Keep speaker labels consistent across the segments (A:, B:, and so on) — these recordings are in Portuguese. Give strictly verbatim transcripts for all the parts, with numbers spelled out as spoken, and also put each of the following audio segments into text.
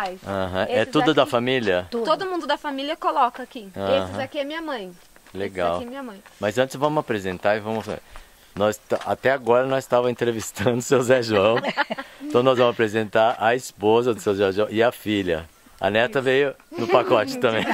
A: pais.
B: Uhum. É
A: Esses
B: tudo
A: aqui,
B: da família?
A: Tudo. Todo mundo da família coloca aqui.
B: Uhum.
A: Esses aqui é minha mãe.
B: Legal.
A: Esse aqui é minha mãe.
B: Mas antes vamos apresentar e vamos... Nós, até agora nós estávamos entrevistando o seu Zé João. Então nós vamos apresentar a esposa do seu Zé João e a filha. A neta veio no pacote também.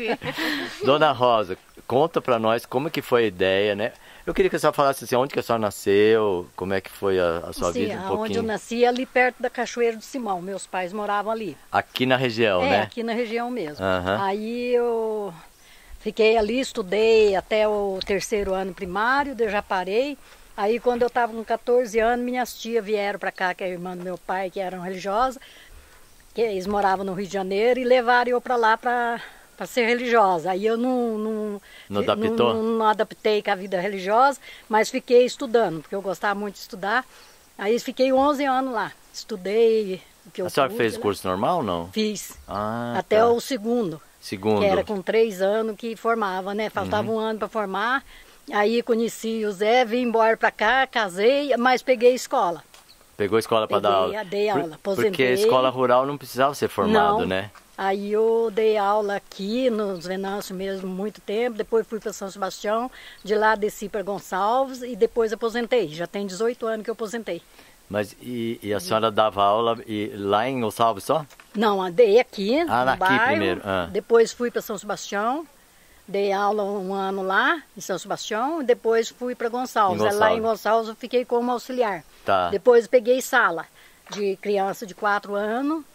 B: Dona Rosa, conta pra nós como que foi a ideia, né? Eu queria que a senhora falasse assim, onde que a senhora nasceu, como é que foi a, a sua
C: Sim,
B: vida um pouquinho.
C: Onde eu nasci, ali perto da Cachoeira do Simão. Meus pais moravam ali.
B: Aqui na região,
C: é,
B: né?
C: aqui na região mesmo.
B: Uhum.
C: Aí eu fiquei ali, estudei até o terceiro ano primário, daí eu já parei. Aí quando eu estava com quatorze anos, minhas tias vieram para cá, que é a irmã do meu pai, que eram religiosas, que eles moravam no Rio de Janeiro, e levaram eu para lá para para ser religiosa. Aí eu não, não,
B: não, adaptou?
C: Não, não adaptei com a vida religiosa, mas fiquei estudando, porque eu gostava muito de estudar. Aí fiquei onze anos lá, estudei o que eu
B: A senhora
C: pude,
B: fez
C: né?
B: curso normal ou não?
C: Fiz,
B: ah,
C: até
B: tá.
C: o segundo,
B: Segundo.
C: que era com três anos que formava, né? Faltava uhum. um ano para formar. Aí conheci o Zé, vim embora para cá, casei, mas peguei escola.
B: Pegou escola para dar aula?
C: Dei aula, aposentei.
B: Porque a escola rural não precisava ser formado,
C: não.
B: né?
C: Aí eu dei aula aqui nos Venâncio mesmo muito tempo, depois fui para São Sebastião, de lá desci para Gonçalves e depois aposentei. Já tem dezoito anos que eu aposentei.
B: Mas e, e a senhora dava aula e, lá em Gonçalves só?
C: Não, dei aqui,
B: ah,
C: no
B: aqui
C: bairro,
B: primeiro. Ah.
C: Depois fui para São Sebastião, dei aula um ano lá em São Sebastião e depois fui para Gonçalves.
B: Gonçalves.
C: Lá em Gonçalves eu fiquei como auxiliar.
B: Tá.
C: Depois peguei sala de criança de quatro anos.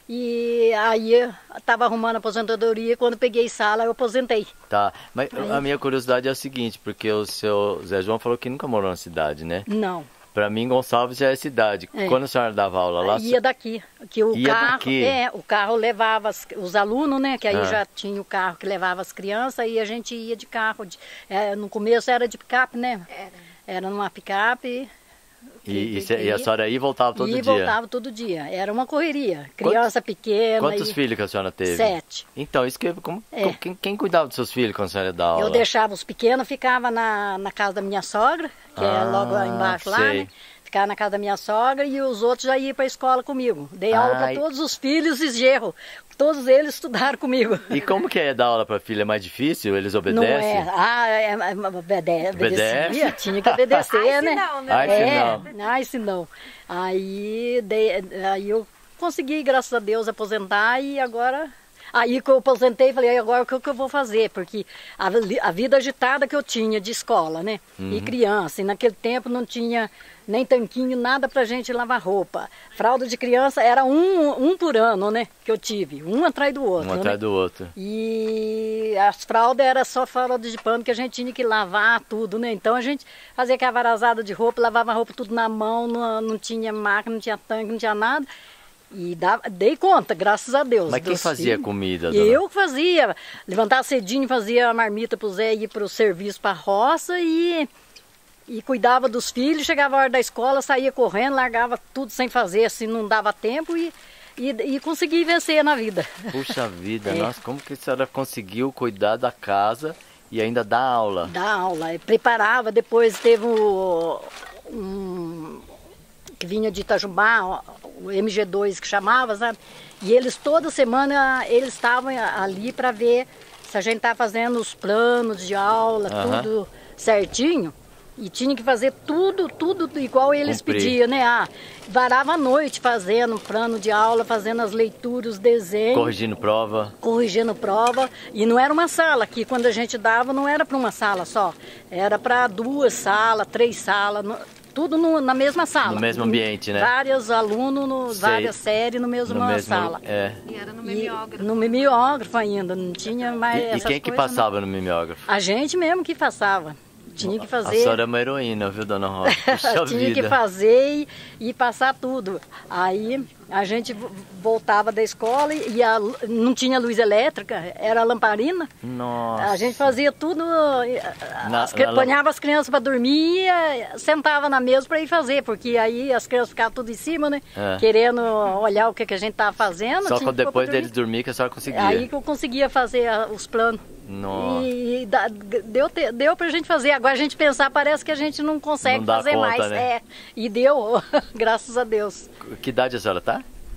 C: E aí estava arrumando a aposentadoria, quando peguei sala eu aposentei.
B: Tá, mas
C: aí...
B: a minha curiosidade é o seguinte, porque o seu Zé João falou que nunca morou na cidade, né?
C: Não.
B: Pra mim Gonçalves já é cidade. É. Quando a senhora dava aula lá?
C: Ia daqui. Que o
B: ia
C: carro,
B: daqui?
C: É, o carro levava as, os alunos, né? Que aí
B: ah.
C: já tinha o carro que levava as crianças e a gente ia de carro. De, é, no começo era de picape, né?
A: Era.
C: Era numa picape.
B: E, e, e a senhora ia e voltava todo
C: ia
B: dia?
C: E voltava todo dia. Era uma correria. Criança
B: quantos,
C: pequena.
B: Quantos
C: e...
B: filhos que a senhora teve?
C: Sete.
B: Então, isso que como,
C: é.
B: como, quem, quem cuidava dos seus filhos quando a senhora ia dar aula?
C: Eu deixava os pequenos, ficava na, na casa da minha sogra, que ah, é logo lá embaixo lá, né? Ficava na casa da minha sogra e os outros já iam para a escola comigo. Dei aula para todos os filhos e genro. Todos eles estudaram comigo.
B: E como que é dar aula para filha? É mais difícil? Eles obedecem?
C: Não é. Ah, é, é, obedece, obedecia. Tinha que obedecer,
A: Ai,
C: né?
A: Se não, né?
B: Ai,
C: é,
B: se não.
C: Ai, se não. Aí, dei, aí eu consegui, graças a Deus, aposentar e agora... Aí que eu aposentei, falei, agora o que, que eu vou fazer? Porque a, a vida agitada que eu tinha de escola, né? Uhum. E criança, e naquele tempo não tinha nem tanquinho, nada pra gente lavar roupa. Fralda de criança era um, um por ano, né? Que eu tive, um atrás do outro.
B: Um
C: né?
B: atrás do outro.
C: E as fraldas era só fralda de pano que a gente tinha que lavar tudo, né? Então a gente fazia aquela varazada de roupa, lavava a roupa tudo na mão, não, não tinha máquina, não tinha tanque, não tinha nada. E dava, dei conta, graças a Deus.
B: Mas quem fazia
C: filhos.
B: comida,
C: dona? Eu fazia. Levantava cedinho, fazia a marmita pro Zé ir pro serviço, pra roça e, e cuidava dos filhos. Chegava a hora da escola, saía correndo, largava tudo sem fazer, assim, não dava tempo e, e, e consegui vencer na vida.
B: Puxa vida,
C: é.
B: Nossa, como que a senhora conseguiu cuidar da casa e ainda dar aula?
C: Dar aula, preparava, depois teve um... um que vinha de Itajubá, o M G dois que chamava, sabe? E eles toda semana eles estavam ali para ver se a gente estava fazendo os planos de aula, uhum. tudo certinho. E tinha que fazer tudo, tudo igual eles
B: Cumprir.
C: pediam, né? Ah, varava a noite fazendo plano de aula, fazendo as leituras, os desenhos.
B: Corrigindo prova.
C: Corrigindo prova. E não era uma sala, que quando a gente dava não era para uma sala só. Era para duas salas, três salas. Tudo no, na mesma sala.
B: No mesmo ambiente, né?
C: Vários alunos, no, várias séries no mesmo
B: no mesmo,
C: sala.
B: É.
A: E era no mimeógrafo.
C: E, no mimeógrafo ainda, não tinha mais
B: E,
C: essas
B: e quem que
C: coisas,
B: passava
C: não.
B: no mimeógrafo?
C: A gente mesmo que passava. Tinha que fazer.
B: A senhora é uma heroína, viu, dona Rosa? Puxa
C: Tinha
B: vida.
C: que fazer e, e passar tudo. Aí a gente voltava da escola e a, não tinha luz elétrica, era lamparina.
B: Nossa.
C: A gente fazia tudo,
B: na,
C: as,
B: na...
C: ponhava as crianças para dormir e sentava na mesa para ir fazer, porque aí as crianças ficavam tudo em cima, né? É. Querendo olhar o que, que a gente estava fazendo.
B: Só quando depois deles dormir que a senhora conseguia.
C: Aí que eu conseguia fazer os planos.
B: Nossa.
C: E, e da, deu, deu pra gente fazer. Agora a gente pensar, parece que a gente não consegue
B: não dá
C: fazer
B: conta,
C: mais.
B: Né?
C: É, e deu, graças a Deus.
B: Que idade a senhora tá?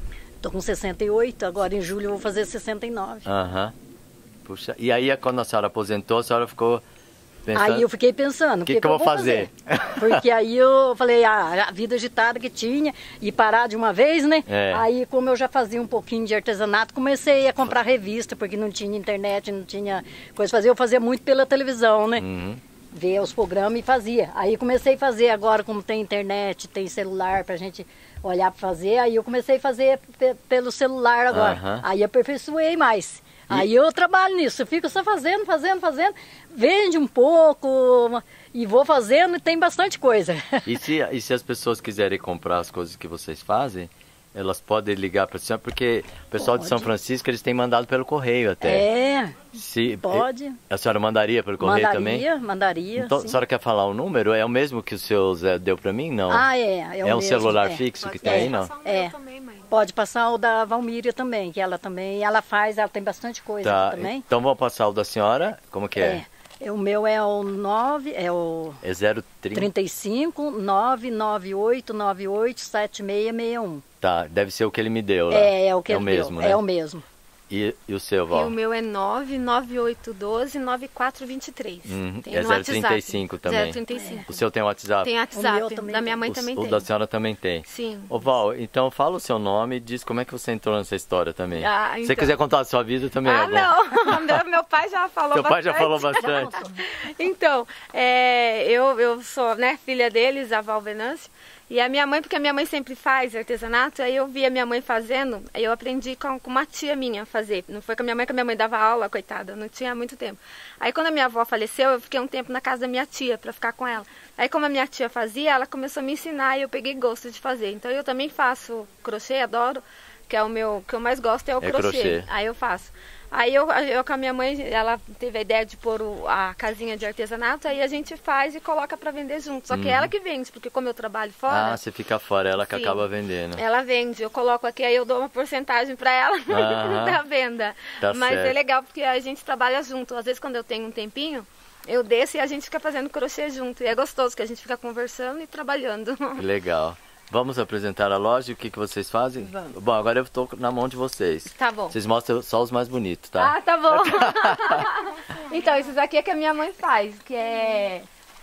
C: Tô com sessenta e oito, agora em julho eu vou fazer sessenta e nove.
B: Aham. Puxa, e aí quando a senhora aposentou, a senhora ficou pensando...
C: Aí eu fiquei pensando, o
B: que,
C: que,
B: que eu vou fazer?
C: fazer? Porque aí eu falei, ah, a vida agitada que tinha, e parar de uma vez, né?
B: É.
C: Aí como eu já fazia um pouquinho de artesanato, comecei a comprar revista, porque não tinha internet, não tinha coisa pra fazer. Eu fazia muito pela televisão, né?
B: Uhum.
C: Ver os programas e fazia. Aí comecei a fazer agora, como tem internet, tem celular pra gente olhar pra fazer, aí eu comecei a fazer pe- pelo celular agora.
B: Aham.
C: Aí aperfeiçoei mais.
B: E-
C: Aí eu trabalho nisso, eu fico só fazendo, fazendo, fazendo, vende um pouco e vou fazendo e tem bastante coisa.
B: E se, e se as pessoas quiserem comprar as coisas que vocês fazem, elas podem ligar para a senhora, porque o pessoal de São
C: Pode.
B: Francisco, eles têm mandado pelo correio até.
C: É,
B: Se,
C: pode.
B: A senhora mandaria pelo correio também?
C: Mandaria, mandaria.
B: Então,
C: sim.
B: a senhora quer falar o número? É o mesmo que o seu Zé deu para mim? Não.
C: Ah, é. É, o
B: É um
C: mesmo,
B: celular
C: é.
B: fixo que
A: Pode
B: tem aí, não?
A: passar o
C: É.
A: meu também, mãe.
C: Pode passar o da Valmíria também, que ela também, ela faz, ela tem bastante coisa
B: Tá,
C: aqui também.
B: então vamos passar o da senhora. Como que é?
C: É. O meu é o nove, é o
B: É zero trinta.
C: trinta e cinco, nove nove oito nove oito sete seis seis um.
B: Tá, deve ser o que ele me deu lá.
C: É, é o que
B: É o
C: ele
B: mesmo,
C: deu.
B: né?
C: É o mesmo.
B: E, e o seu,
A: E
B: Val?
A: o meu é nove nove oito um dois nove quatro dois três.
B: Uhum.
A: Tem
B: É
A: no
B: zero
A: WhatsApp.
B: trinta e cinco também.
A: zero trinta e cinco.
B: O seu tem WhatsApp?
A: Tem
C: O
A: WhatsApp.
C: meu também
A: Da minha
C: tem.
A: mãe
B: o,
A: também
B: o
A: tem.
B: da senhora também tem.
A: Sim.
B: Ô Val, então fala o seu nome e diz como é que você entrou nessa história também.
A: Ah,
B: Se
A: então.
B: você quiser contar a sua vida também
A: Ah,
B: é bom.
A: não. meu, meu pai já falou
B: Seu pai
A: bastante.
B: já falou bastante.
A: Então, é, eu, eu sou né, filha deles, a Val Venâncio. E a minha mãe, porque a minha mãe sempre faz artesanato, aí eu vi a minha mãe fazendo, aí eu aprendi com, com uma tia minha a fazer. Não foi com a minha mãe, que a minha mãe dava aula, coitada, não tinha muito tempo. Aí quando a minha avó faleceu, eu fiquei um tempo na casa da minha tia para ficar com ela. Aí como a minha tia fazia, ela começou a me ensinar e eu peguei gosto de fazer. Então eu também faço crochê, adoro, que é o meu, que eu mais gosto é o
B: É
A: crochê.
B: crochê.
A: Aí eu faço. Aí eu, eu com a minha mãe, ela teve a ideia de pôr o- a casinha de artesanato, aí a gente faz e coloca para vender junto. Só que é ela que vende, porque como eu trabalho fora,
B: Ah, você fica fora, ela que
A: Sim.
B: acaba vendendo.
A: ela vende. Eu coloco aqui, aí eu dou uma porcentagem para ela
B: Aham.
A: da venda.
B: Tá
A: Mas
B: certo.
A: é legal porque a gente trabalha junto. Às vezes quando eu tenho um tempinho, eu desço e a gente fica fazendo crochê junto. E é gostoso que a gente fica conversando e trabalhando.
B: Que legal. Vamos apresentar a loja e o que, que vocês fazem?
C: Vamos.
B: Bom, agora eu estou na mão de vocês.
A: Tá bom.
B: Vocês mostram só os mais bonitos, tá?
A: Ah, tá bom. Então, esses aqui é que a minha mãe faz, que é,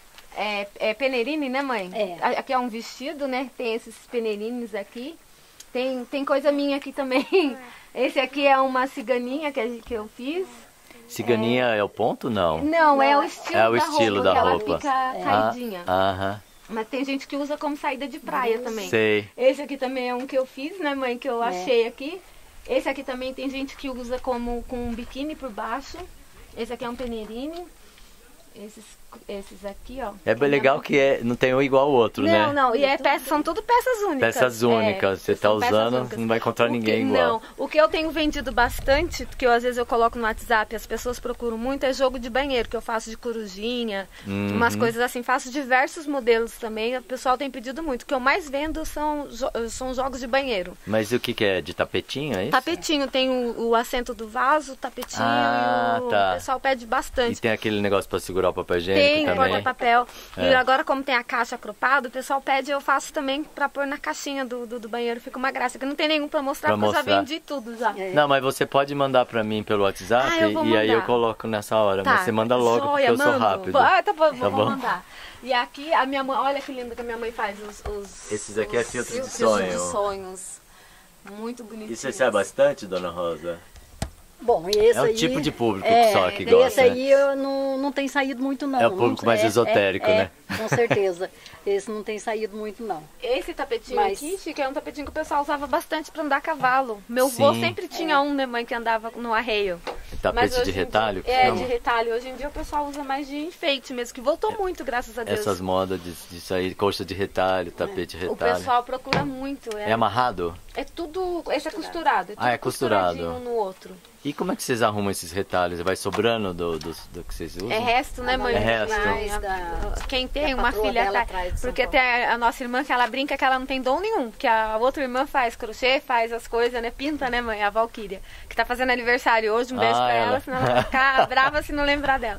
A: é, é peneirinho, né, mãe?
C: É.
A: A- Aqui é um vestido, né? Tem esses peneirinhos aqui. Tem, tem coisa minha aqui também. Esse aqui é uma ciganinha que, a gente- que eu fiz.
B: Ciganinha é o ponto? Não.
A: Não, é o estilo
B: É o
A: da
B: estilo
A: roupa,
B: da
A: que
B: roupa.
A: ela fica caidinha.
B: Ah, aham.
A: Mas tem gente que usa como saída de praia também.
B: Sei.
A: Esse aqui também é um que eu fiz, né, mãe? Que eu
C: É.
A: achei aqui. Esse aqui também tem gente que usa como com um biquíni por baixo. Esse aqui é um peneirinho. Esses, esses aqui, ó.
B: É bem legal que é, não tem um igual ao outro,
A: Não,
B: né?
A: não, e é peça, são tudo peças únicas.
B: Peças únicas. Você tá
A: são peças
B: usando,
A: únicas.
B: não vai encontrar
A: O que-
B: ninguém igual.
A: Não, o que eu tenho vendido bastante, que eu às vezes eu coloco no WhatsApp, as pessoas procuram muito, é jogo de banheiro, que eu faço de corujinha,
B: Uhum.
A: umas coisas assim, faço diversos modelos também, o pessoal tem pedido muito. O que eu mais vendo são, jo- são jogos de banheiro.
B: Mas o que, que é? De tapetinho, é isso?
A: Tapetinho, tem o, o assento do vaso, o tapetinho,
B: Ah,
A: e o,
B: tá.
A: o pessoal pede
B: E
A: bastante.
B: tem aquele negócio pra segurar o papel higiênico
A: Tem,
B: também?
A: porta-papel.
B: É.
A: E agora, como tem a caixa cropada, o pessoal pede, eu faço também pra pôr na caixinha do, do, do banheiro. Fica uma graça, que não tem nenhum pra mostrar,
B: Pra
A: porque eu já
B: mostrar.
A: vendi tudo já.
C: É.
B: Não, mas você pode mandar pra mim pelo WhatsApp
A: Ah, eu vou
B: e aí eu
A: mandar.
B: coloco nessa hora.
A: Tá,
B: Mas você manda logo,
A: joia,
B: porque eu sou
A: mando.
B: rápido.
A: Ah, tá bom,
B: Tá
A: vou
B: bom?
A: mandar. E aqui, a minha mãe, olha que lindo que a minha mãe faz os... os
B: Esses aqui é
A: os
B: filtro de
A: filtros
B: sonho.
A: de sonhos. Muito bonitinho.
B: E você sai bastante, dona Rosa?
C: Bom, e esse
B: É o
C: aí,
B: tipo de público
C: é,
B: só que
C: esse
B: gosta, né?
C: aí eu não, não tem saído muito não.
B: É o público
C: Não-
B: mais esotérico,
C: é,
B: né?
C: É, com certeza. Esse não tem saído muito não.
A: Esse tapetinho
C: Mas-
A: aqui, Chico, é um tapetinho que o pessoal usava bastante pra andar a cavalo. Meu avô
B: Sim.
A: sempre tinha um, né, mãe, que andava no arreio.
B: Tapete
A: Mas hoje
B: de
A: em dia-
B: retalho? que
A: É,
B: chama?
A: de retalho. Hoje em dia o pessoal usa mais de enfeite mesmo, que voltou muito, graças a Deus.
B: Essas modas de, de sair, coxa de retalho, tapete de
A: O
B: retalho.
A: pessoal procura muito. É,
B: É amarrado?
A: é tudo. Esse é costurado. É tudo
B: Ah, é costurado.
A: costuradinho um no outro.
B: E como é que vocês arrumam esses retalhos? Vai sobrando do, do, do que vocês usam?
A: É resto, né, mãe?
B: É resto.
A: Mas,
C: Da-
A: Quem tem
C: que a
A: uma
C: patroa
A: filha
C: dela
A: tá-
C: traz de São
A: porque
C: Paulo.
A: tem a, a nossa irmã que ela brinca que ela não tem dom nenhum, porque a outra irmã faz crochê, faz as coisas, né? Pinta, né, mãe? A Valquíria, que tá fazendo aniversário hoje, um beijo
B: Ah,
A: pra ela,
B: ela.
A: senão ela vai ficar brava se não lembrar dela.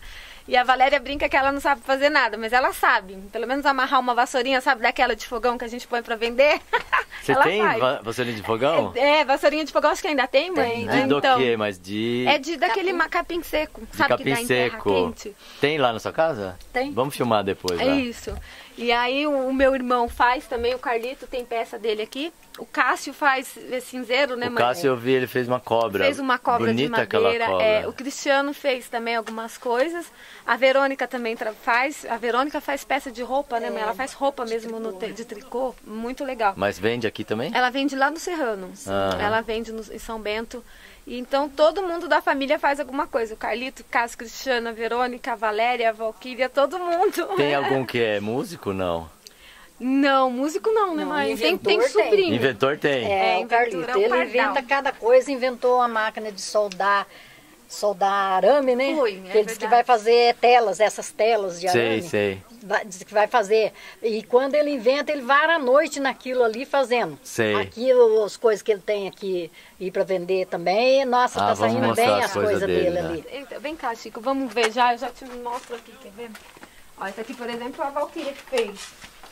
A: E a Valéria brinca que ela não sabe fazer nada, mas ela sabe. Pelo menos amarrar uma vassourinha, sabe, daquela de fogão que a gente põe pra vender.
B: Você
A: ela
B: tem
A: faz.
B: va- vassourinha de fogão?
A: É, é, vassourinha de fogão acho que ainda tem, mãe.
B: De do
A: Então,
B: quê? Mas de...
A: é de daquele capim, capim seco,
B: de
A: sabe,
B: capim
A: que dá em terra
B: seco.
A: quente.
B: Tem lá na sua casa?
C: Tem.
B: Vamos filmar depois
A: É
B: lá.
A: isso. E aí o, o meu irmão faz também, o Carlito tem peça dele aqui. O Cássio faz cinzeiro, né,
B: O
A: mãe?
B: Cássio, eu vi, ele fez uma cobra.
A: Fez uma cobra
B: Bonita
A: de madeira.
B: aquela cobra.
A: É, o Cristiano fez também algumas coisas. A Verônica também tra- faz. A Verônica faz peça de roupa, né, mãe? Ela faz roupa mesmo no te- de tricô. Muito legal.
B: Mas vende aqui também?
A: Ela vende lá no Serrano.
B: Ah.
A: Ela vende no, em São Bento. E então todo mundo da família faz alguma coisa. O Carlito, o Cássio, Cristiano, a Verônica, a Valéria, a Valquíria, todo mundo.
B: Tem algum que é músico? Não.
A: Não, músico não, né,
C: Não,
A: mãe? Tem,
C: inventor
A: tem
C: tem.
A: sobrinho.
B: Inventor tem.
C: É,
A: É,
C: o Carlito.
A: inventor é o
C: Ele
A: Pardal.
C: inventa cada coisa, inventou a máquina de soldar, soldar arame, né?
A: Foi, é
C: que ele diz que
A: verdade.
C: vai fazer telas, essas telas de
B: Sei,
C: arame.
B: sei.
C: Vai, diz que vai fazer. E quando ele inventa, ele vara a noite naquilo ali fazendo.
B: Sei.
C: Aquilo, as coisas que ele tem aqui e para vender também. Nossa,
B: Ah,
C: tá
B: vamos
C: saindo
B: mostrar
C: bem
B: as
C: as
B: coisas
C: coisas
B: dele,
C: dele,
B: né?
C: ali.
A: Eita, vem cá, Chico, vamos ver já. Eu já te mostro aqui, quer ver? Ó, esse aqui, por exemplo, a Valquíria que fez.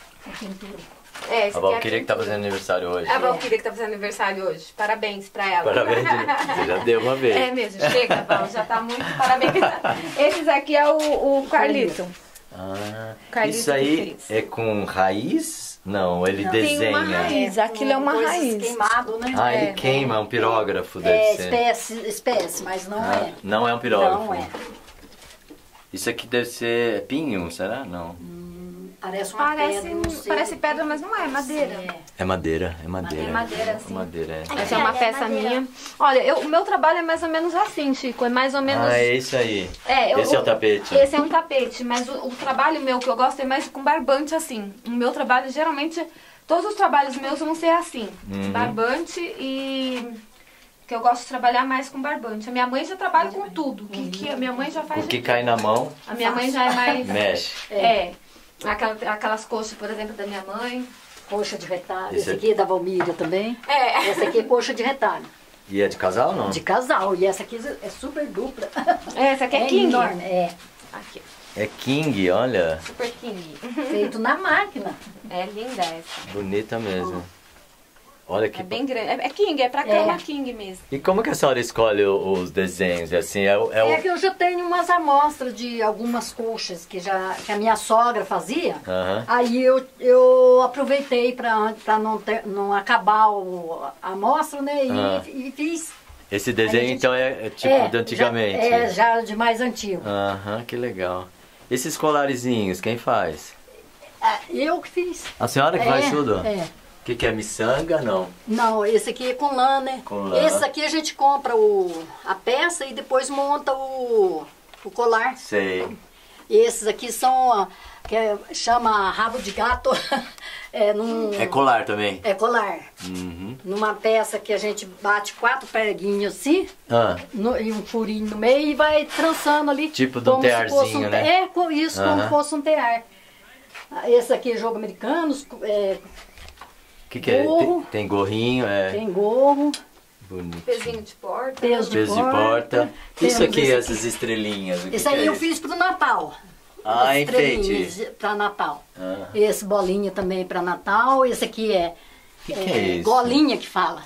A: É, esse
B: A
A: aqui é
B: Valquíria que tá
A: pintura.
B: fazendo aniversário hoje.
A: A Valquíria que tá fazendo aniversário hoje. Parabéns pra ela.
B: Parabéns, você já deu uma vez.
A: É mesmo, chega, Val, já tá muito parabéns. Esses aqui é o, o Carlito.
B: Ah,
A: Carlito
B: isso aí
A: que fez.
B: é com raiz? Não, ele
A: Tem
B: desenha.
A: uma raiz, aquilo é uma
C: coisas
A: raiz.
C: queimado, né?
B: Ah, ele
A: É.
B: queima, é um pirógrafo, deve
C: É
B: ser.
C: espécie, espécie, mas não
B: Ah,
C: é.
B: não é um pirógrafo.
C: Não é.
B: Isso aqui deve ser pinho, será? Não.
C: Parece uma
A: Parece,
C: pedra, não sei.
A: parece pedra, mas não é, madeira.
C: É.
B: É madeira, é madeira.
A: É madeira,
B: É
A: sim.
B: madeira, é.
A: Essa é uma peça minha. Olha, eu, o meu trabalho é mais ou menos assim, Chico. É mais ou menos.
B: Ah, é isso aí.
A: É, eu-
B: Esse é o tapete.
A: Esse é um tapete, mas o, o trabalho meu que eu gosto é mais com barbante assim. O meu trabalho, geralmente, todos os trabalhos meus vão ser assim.
B: Uhum.
A: Barbante e... que eu gosto de trabalhar mais com barbante. A minha mãe já trabalha com tudo. Que, que a minha mãe já faz...
B: O que
A: de
B: cai na mão,
A: A minha mãe já é mais...
B: mexe.
A: É. Aquela, aquelas coxas, por exemplo, da minha mãe.
C: Coxa de retalho.
B: Esse
C: Esse aqui é da Valmíria também.
A: É.
C: Essa aqui é coxa de retalho.
B: E é de casal ou não?
C: De casal. E essa aqui é super dupla.
A: Essa aqui é, King.
C: enorme. É.
A: Aqui,
B: É King, olha.
A: Super King.
C: Feito na máquina.
A: É linda essa.
B: Bonita mesmo. Olha que...
A: É bem grande. É, é King, é pra cama King mesmo.
B: E como que a senhora escolhe o- os desenhos? É assim, é, o- é o...
C: É que eu já tenho umas amostras de algumas coxas que, já, que a minha sogra fazia.
B: Aham.
C: Aí eu, eu aproveitei para não, ter- não acabar o, a amostra, né? E,
B: Ah.
C: e fiz.
B: Esse desenho,
C: Aí a gente-
B: então, é, é tipo
C: é,
B: de antigamente?
C: Já, é, já de mais antigo.
B: Aham, que legal. Esses colarizinhos, quem faz?
C: Ah, eu que fiz.
B: A senhora que faz tudo?
C: É.
B: O que, que é miçanga? Não.
C: Não, esse aqui é com lã, né?
B: Com lã.
C: Esse aqui a gente compra o, a peça e depois monta o, o colar.
B: Sei.
C: Esses aqui são, ó, que é- chama rabo de gato. é, num,
B: É colar também?
C: é colar.
B: Uhum.
C: Numa peça que a gente bate quatro preguinhos assim,
B: Ah,
C: no- e um furinho no meio e vai trançando ali.
B: Tipo de um
C: como se
B: tearzinho,
C: fosse um te-
B: né?
C: É, com isso, como
B: Aham.
C: se fosse um tear. Ah, esse aqui é jogo americano, é,
B: o que, que é?
C: Gorro.
B: Tem, tem gorrinho, é
C: tem gorro,
B: bonito.
A: Pezinho de porta.
C: peso de
B: Peso de
C: porta.
B: porta. Isso
C: Temos
B: aqui,
C: esse
B: essas estrelinhas. o que
C: Esse
B: que
C: aí
B: é
C: eu
B: isso?
C: fiz pro Natal.
B: Ah,
C: Estrelinhas
B: enfeite.
C: para Natal.
B: Ah.
C: Esse bolinha também para Natal. Esse aqui é,
B: Que que é isso?
C: golinha que fala.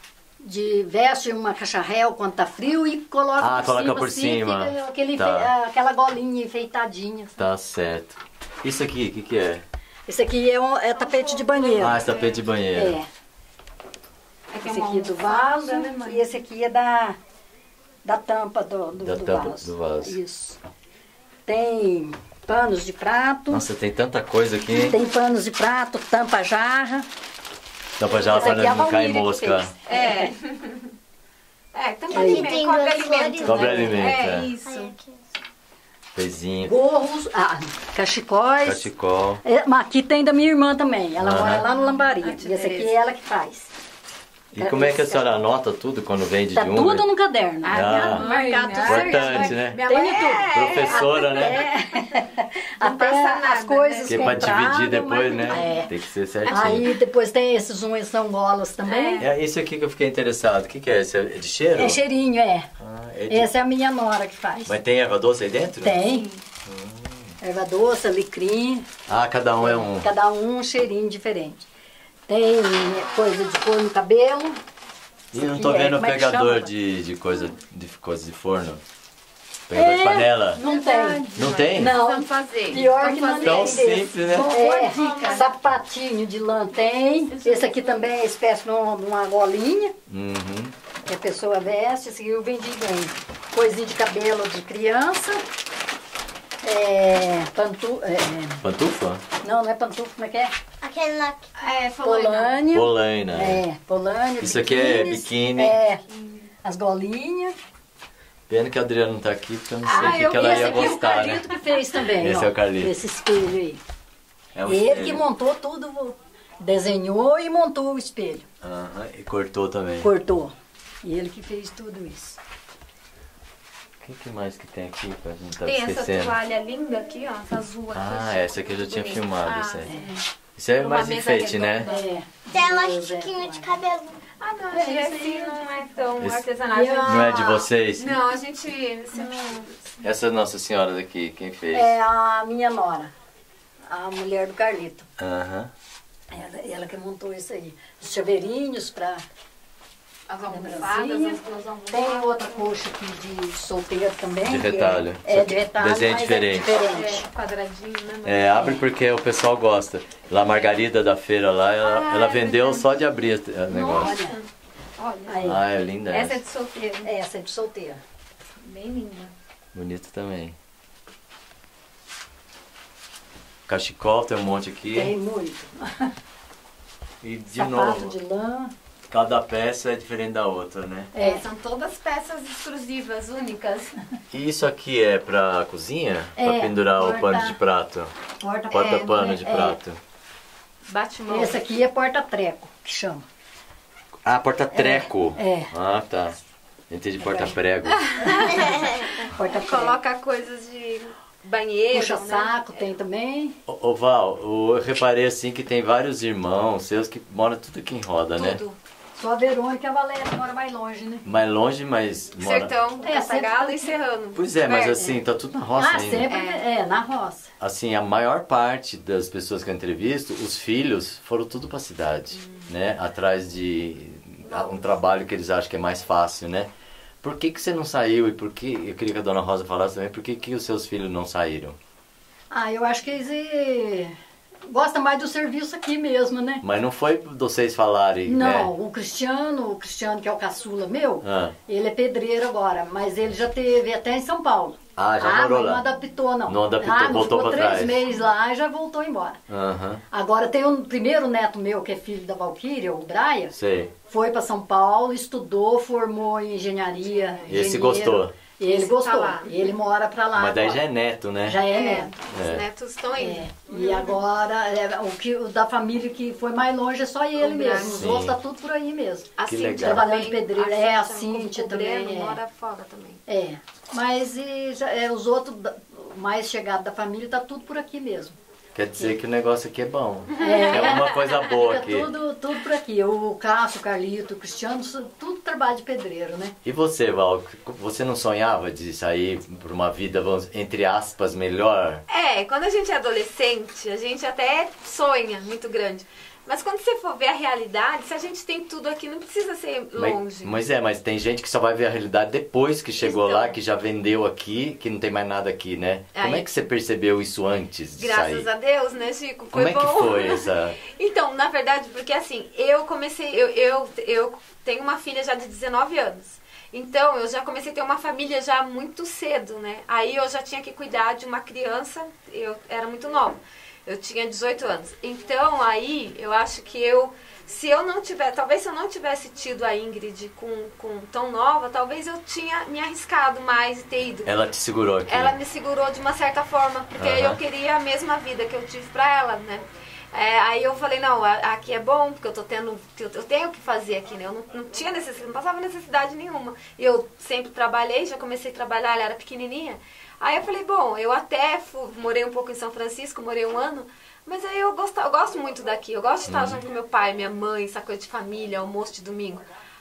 C: De veste uma cacharel quando tá frio e coloca
B: Ah,
C: por
B: coloca
C: cima.
B: por
C: assim,
B: cima.
C: fica aquele,
B: Tá.
C: enfe- aquela golinha enfeitadinha.
B: Tá certo. Isso aqui, o que, que é?
C: Esse aqui é, um, é tapete de banheiro.
B: Ah, esse tapete de banheiro.
C: É.
A: Aqui é
C: Esse
A: uma
C: aqui é do vaso
A: almofada, né, mãe?
C: e esse aqui é da, da tampa do, do,
B: Da
C: do
B: tampa
C: vaso.
B: do vaso.
C: Isso. Tem panos de prato.
B: Nossa, tem tanta coisa aqui, hein?
C: Tem panos de prato, tampa jarra.
B: Dá pra já
C: Essa aqui é a
B: para não cair
C: Valmíria que
B: mosca.
C: fez.
A: É. É, também
C: Aí.
A: alimento,
D: Tem
A: cobre
D: duas
A: alimento.
D: flores,
B: Cobre
A: né?
B: alimento,
A: É,
B: é.
A: isso.
B: Pezinho,
C: Gorros, ah, cachecóis.
B: cachecol.
C: É, mas aqui tem da minha irmã também. Ela
B: Aham.
C: mora lá no Lambari.
A: Ah,
C: E
A: tia
C: esse aqui
A: Tereza.
C: é ela que faz.
B: E como é que a senhora anota tudo quando vende
C: Tá
B: de um?
C: tudo no caderno.
B: Ah.
C: Marcado tudo
B: Importante,
C: certinho.
B: né?
A: Minha
C: Tem
A: mãe
C: tudo.
A: é...
B: Professora, né?
C: É.
A: Não
C: Até
A: passa
C: as
A: nada,
C: coisas
A: né?
B: Que é pra dividir
C: compradas,
B: depois,
C: mas-
B: né?
C: É.
B: Tem que ser certinho.
C: Aí depois tem esses uns são golas também.
B: É isso aqui que eu fiquei interessado. O que, que é? Esse é de cheiro?
C: É cheirinho, é.
B: Ah, é de-
C: Essa é a minha nora que faz.
B: Mas tem erva doce aí dentro?
C: Tem.
B: Hum.
C: Erva doce, alecrim.
B: Ah, cada um é um.
C: Cada um um cheirinho diferente. Tem coisa de pôr no cabelo.
B: E não tô
C: É,
B: vendo
C: como é que
B: pegador
C: chama?
B: de, de, coisa, de coisa de forno. Pegador
C: É,
B: de panela.
C: Não tem.
B: Não tem?
C: Não.
A: Vamos fazer.
C: Pior
A: Vamos
C: que não
A: fazer.
B: Tão
C: tem
B: simples, né?
C: É, sapatinho de lã tem. Esse aqui também é espécie de uma, de uma golinha.
B: Uhum.
C: Que a pessoa veste. Esse aqui eu vendi bem. Coisinha de cabelo de criança. É, pantu, é,
B: Pantufa?
C: não, não é pantufa, como é que é?
D: Aquele lá que...
A: É, falou.
C: Polânea.
B: Polaina.
C: É, polânea.
B: Isso aqui é
C: biquínis,
B: biquíni.
C: É, as golinhas.
B: Pena que a Adriana não tá aqui, porque eu não sei o
C: Ah,
B: que,
C: eu
B: que ela
C: esse
B: ia
C: aqui é o
B: gostar, né?
C: Carlito que fez também,
B: Esse
C: ó.
B: é o Carlito.
C: Esse espelho aí.
B: É um
C: Ele
B: espelho.
C: que montou tudo, desenhou e montou o espelho.
B: Aham, e cortou também.
C: Cortou. E ele que fez tudo isso.
B: O que, que mais que tem aqui pra gente tá
A: Tem essa
B: esquecendo?
A: toalha linda aqui, ó, essa azul aqui.
B: Ah, essa aqui eu já tinha
A: Bonita.
B: filmado.
A: Ah,
B: Isso aí.
A: é.
B: Isso é
A: Uma
B: mais
A: mesa
B: enfeite, né?
A: redonda.
C: É.
D: Tem
C: Deus,
D: elastiquinho
C: é.
D: de cabelo.
A: Ah, não,
C: É,
A: esse
C: esse
A: aqui
C: aí-
A: não é tão
B: Esse-
A: artesanal.
C: E a-
B: Não é de vocês?
A: Não, a gente... Esse não...
B: Essa Nossa Senhora daqui, quem fez?
C: É a minha nora, a mulher do Carlito.
B: Aham.
C: Ela, ela que montou isso aí. Os chaveirinhos para
A: As
C: lembrancinha.
A: almofadas, as almofadas.
C: Tem outra coxa aqui de solteiro também.
B: De
C: que
B: retalho.
C: É, é de retalho,
B: Desenho
C: mas
B: diferente.
C: é diferente.
A: É, quadradinho, né?
B: É, abre porque o pessoal gosta. Lá a Margarida da feira lá, ela,
A: Ah,
B: ela
A: é
B: vendeu
A: verdade.
B: só de abrir o negócio.
C: Olha,
A: Olha,
C: aí.
B: Ah, é linda
A: essa é
B: essa.
A: de solteiro.
C: Essa é de solteiro.
A: Bem linda.
B: Bonito também. Cachecol tem um monte aqui.
C: Tem muito.
B: E de
C: Sapato
B: novo,
C: de lã.
B: cada peça é diferente da outra, né?
A: É,
C: É.
A: são todas peças exclusivas, únicas.
B: E isso aqui é pra cozinha?
C: É,
B: pra pendurar o
C: porta-
B: pano de prato?
C: Porta
B: Porta-pano
C: é,
B: de
C: é.
B: prato.
A: Bate-mão.
C: Esse aqui é porta-treco, que chama.
B: Ah, porta-treco.
C: É.
B: Ah, tá. Entendi porta-prego.
C: Porta-treco.
A: Coloca coisas de banheiro,
C: Puxa-saco
A: né?
C: tem também.
B: Ô, ô, Val, eu reparei assim que tem vários irmãos seus que moram tudo aqui em Roda, né?
A: Tudo.
C: Só a Verônica e a Valéria mora mais longe, né?
B: Mais longe, mas mora...
A: Sertão,
C: É,
A: Castagalo
C: sempre-
A: e Serrano.
B: Pois é, mas
A: Perto.
B: assim, tá tudo na roça
C: ah,
B: ainda.
C: sempre é. na roça.
B: Assim, a maior parte das pessoas que eu entrevisto, os filhos foram tudo pra cidade, né? Atrás de um trabalho que eles acham que é mais fácil, né? Por que que você não saiu e por que, eu queria que a dona Rosa falasse também, por que que os seus filhos não saíram?
C: Ah, eu acho que eles eh, gostam mais do serviço aqui mesmo, né?
B: Mas não foi vocês falarem,
C: Não,
B: né?
C: o Cristiano, o Cristiano que é o caçula meu,
B: Ah.
C: ele é pedreiro agora, mas ele já teve até em São Paulo.
B: Ah, já morou
C: mas
B: lá.
C: não adaptou, não.
B: Não adaptou,
C: ah,
B: voltou
C: ficou
B: pra
C: três
B: trás.
C: meses lá e já voltou embora.
B: Aham,
C: Agora tem o primeiro neto meu, que é filho da Valquíria, o Braia,
B: sei.
C: foi para São Paulo, estudou, formou em engenharia.
B: Esse
C: engenheiro.
B: gostou?
C: Ele
A: Esse
C: gostou.
A: tá lá.
C: Ele mora para lá.
B: Mas daí
C: agora.
B: já é neto, né?
C: Já é
A: É,
C: neto.
A: os
B: É.
A: netos estão indo.
C: É. E agora, é, o, que, o da família que foi mais longe é só ele
A: O
C: mesmo.
A: Brasil.
C: Os
B: Sim.
C: outros tá tudo por aí mesmo.
A: A
B: Que
A: Cíntia
B: legal.
C: Trabalhando
A: também,
C: de pedreiro. É, a
A: com
C: Cíntia
A: o
C: também,
A: Breno,
C: é.
A: mora fora também.
C: É. Mas e, já, é, os outros da- mais chegados da família tá tudo por aqui mesmo.
B: Quer dizer que o negócio aqui é bom.
C: É.
B: É uma coisa boa
C: Fica
B: aqui.
C: tudo, tudo por aqui. O Cássio, o Carlito, o Cristiano, isso- tudo trabalho de pedreiro, né?
B: E você, Val, você não sonhava de sair por uma vida, vamos, entre aspas, melhor?
A: É, quando a gente é adolescente, a gente até sonha muito grande. Mas quando você for ver a realidade, se a gente tem tudo aqui, não precisa ser longe.
B: Mas, mas é, mas tem gente que só vai ver a realidade depois que chegou
A: Então.
B: lá, que já vendeu aqui, que não tem mais nada aqui, né? Como
A: Aí.
B: é que você percebeu isso antes de
A: Graças
B: sair?
A: a Deus, né, Chico?
B: Como
A: Foi
B: é
A: bom.
B: que foi essa...
A: Então, na verdade, porque assim, eu comecei, eu, eu, eu tenho uma filha já de dezenove anos. Então, eu já comecei a ter uma família já muito cedo, né? Aí eu já tinha que cuidar de uma criança, eu era muito nova. Eu tinha dezoito anos. Então, aí, eu acho que eu... Se eu não tiver... Talvez se eu não tivesse tido a Ingrid com, com tão nova, talvez eu tinha me arriscado mais e ter ido.
B: Ela te segurou aqui?
A: Ela me segurou de uma certa forma, porque
B: Aham.
A: eu queria a mesma vida que eu tive pra ela, né? É, aí eu falei, não, a- aqui é bom, porque eu tô tendo, eu eu tenho o que fazer aqui, né? Eu não, não tinha necessidade, não passava necessidade nenhuma. E eu sempre trabalhei, já comecei a trabalhar, ela era pequenininha. Aí eu falei, bom, eu até fu- morei um pouco em São Francisco, morei um ano, mas aí eu gosto, eu gosto muito daqui, eu gosto de estar junto com meu pai, minha mãe, essa coisa de família, almoço de domingo.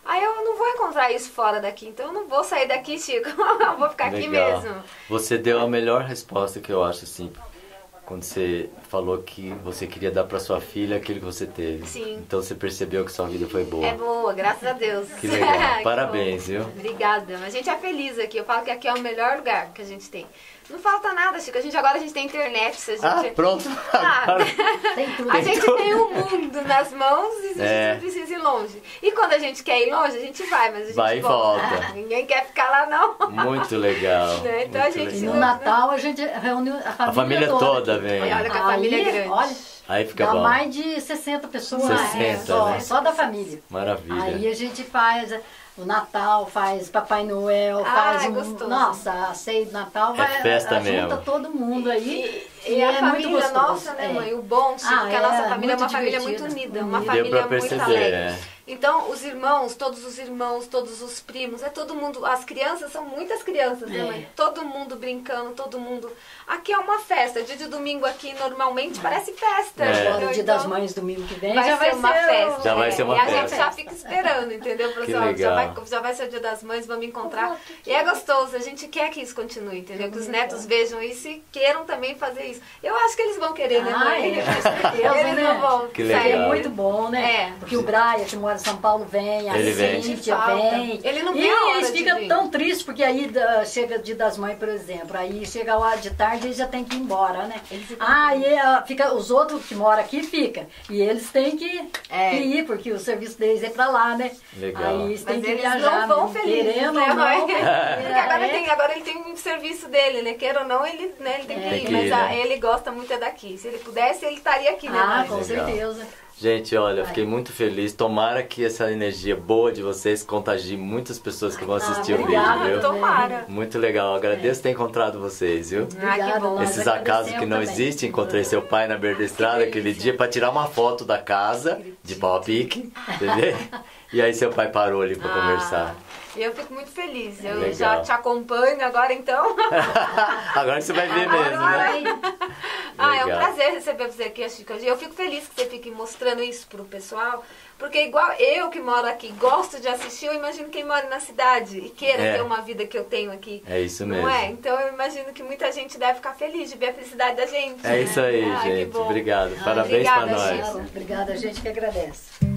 A: Aí eu não vou encontrar isso fora daqui, então eu não vou sair daqui, Chico, eu vou ficar aqui
B: Legal.
A: mesmo.
B: Você deu a melhor resposta que eu acho, assim, quando você falou que você queria dar para sua filha aquilo que você teve.
A: Sim.
B: Então você percebeu que sua vida foi boa.
A: É boa, graças a Deus.
B: Que legal.
A: Que
B: Parabéns,
A: bom.
B: viu?
A: Obrigada. A gente é feliz aqui. Eu falo que aqui é o melhor lugar que a gente tem. Não falta nada, Chico. A gente, agora a gente tem internet. Se a gente...
B: Ah, pronto.
A: Ah,
C: Tem tudo.
A: a gente tem o mundo nas mãos e a gente
B: É.
A: não precisa ir longe. E quando a gente quer ir longe, a gente vai, mas a gente
B: Vai e volta.
A: Ninguém quer ficar lá, não.
B: Muito legal.
A: Né? Então
B: muito
A: a gente
C: E
B: legal.
C: no Natal a gente reúne a família,
B: A família toda
C: aqui.
B: vem.
A: Olha que a família é grande.
C: Olha,
B: Aí fica
C: dá
B: bom.
C: mais de sessenta pessoas
B: sessenta,
C: só,
B: né?
C: só da família.
B: Maravilha.
C: Aí a gente faz o Natal, faz Papai Noel,
A: Ah,
C: faz
A: é
C: um...
A: gostoso.
C: Nossa, a ceia de Natal
B: É
C: vai,
B: festa
C: junta
B: mesmo.
C: todo mundo aí.
A: E, e a
C: é muito
A: família
C: gostoso.
A: nossa, né,
C: É.
A: mãe? O bom, Chico,
C: Ah,
A: que a nossa
C: é,
A: família é uma
C: muito
A: família muito
C: divertida.
A: unida, uma
C: Deu
A: família
B: pra
A: muito
B: perceber,
A: alegre.
B: é.
A: Então, os irmãos, todos os irmãos, todos os primos, é todo mundo, as crianças são muitas crianças, né,
C: É.
A: mãe? Todo mundo brincando, todo mundo. Aqui é uma festa. Dia de domingo aqui normalmente parece festa.
B: É.
A: entendeu?
C: Agora o Dia
A: Então,
C: das Mães domingo que vem
A: Vai
C: já vai
A: ser uma
C: ser
A: festa.
B: Já vai
A: é.
B: ser uma
A: e a
B: festa.
A: gente já fica esperando, entendeu? Pra
B: Que
A: assim, ó, já,
B: legal.
A: vai, já vai ser o Dia das Mães, vamos encontrar. E é gostoso, a gente quer que isso continue, entendeu? Que os netos vejam isso e queiram também fazer isso. Eu acho que eles vão querer, né,
C: Ah,
A: mãe?
C: é, com certeza,
A: Eles
C: né?
A: não vão
B: Que
A: sair.
B: legal.
C: É muito bom, né?
A: É.
C: Porque o Braia, que mora em São Paulo, vem, a
B: Ele vem.
C: Cíntia
A: Falta.
C: vem.
A: Ele não
C: e
A: vê a hora
C: eles
A: de
C: ficam
A: vir.
C: tão tristes, porque aí da- chega o Dia das Mães, por exemplo. Aí chega lá de tarde e eles já tem que ir embora, né?
A: Eles ficam
C: Ah, e ah, fica, os outros que moram aqui ficam. E eles têm que,
A: É.
C: que ir, porque o serviço deles é pra lá, né?
B: Legal.
C: Aí eles têm
A: Mas
C: que
A: eles
C: viajar.
A: não vão
C: mesmo,
A: felizes,
C: querendo
A: né,
C: ou
A: mãe?
C: não.
A: Porque agora,
C: É.
A: tem, agora ele tem um serviço dele, né? Queira ou não, ele, né, ele tem que
C: É.
A: ir.
B: Tem que
A: Mas
B: ir,
A: a-
B: né?
A: ele gosta muito é daqui. Se ele pudesse, ele estaria aqui, né,
C: Ah,
A: mãe?
C: com
B: Legal.
C: certeza.
B: Gente, olha, eu fiquei muito feliz. Tomara que essa energia boa de vocês contagie muitas pessoas que vão assistir o vídeo,
C: obrigada,
B: viu?
A: Tomara.
B: Muito legal. Agradeço ter encontrado vocês, viu?
A: Ah, que
C: Obrigada,
A: bom.
C: nós
B: Esses acasos que não
C: agradecemos também.
B: existem. Encontrei seu pai na beira da estrada aquele dia para tirar uma foto da casa de pau a pique, entendeu? E aí seu pai parou ali para conversar.
A: E eu fico muito feliz. Eu
B: Legal.
A: já te acompanho agora, então.
B: Agora você vai ver mesmo, né?
A: Ah, é um
B: Legal.
A: prazer receber você aqui, Chico. Eu fico feliz que você fique mostrando isso pro pessoal, porque igual eu que moro aqui, gosto de assistir, eu imagino quem mora na cidade e queira
B: É.
A: ter uma vida que eu tenho aqui.
B: É isso
A: Não
B: mesmo.
A: é? Então eu imagino que muita gente deve ficar feliz de ver a felicidade da gente.
B: É isso aí,
A: Ah, que
B: gente.
A: bom.
B: Obrigado. Parabéns
A: obrigada,
B: para nós.
A: Chico.
C: Obrigada, a gente que agradece.